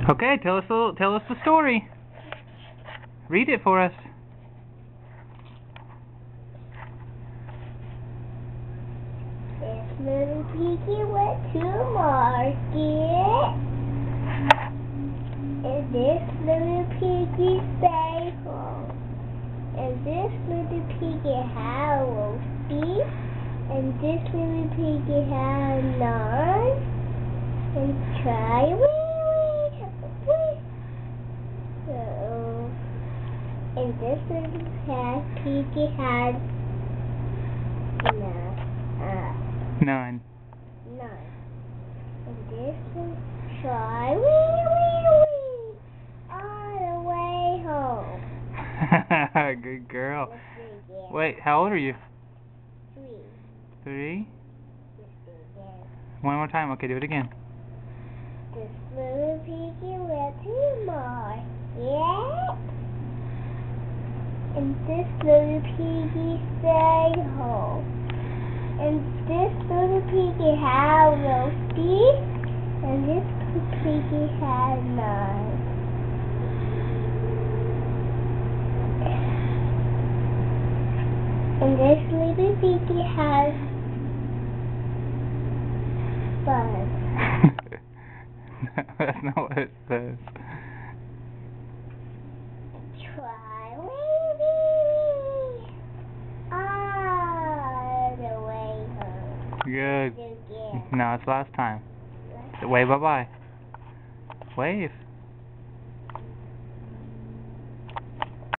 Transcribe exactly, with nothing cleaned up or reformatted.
Okay, tell us the tell us the story. Read it for us. This little piggy went to market, and this little piggy stayed home. And this little piggy had a roast beef, and this little piggy had a knife, and try wee wee. So, and this little cat piggy had nine. Uh, None. nine. And this one try wee wee wee all the way home. Good girl. Let's do it again. Wait, how old are you? Three. Three? Let's do it again. One more time. Okay, do it again. This little piggy went to market, and this little piggy stayed home. And this little piggy had roast beef, and this little piggy had nine. And this little piggy has fun. That's not what it says. Try wee wee all the way home. Good. Do it again. No, it's last time. Let's Wave bye bye. Wave.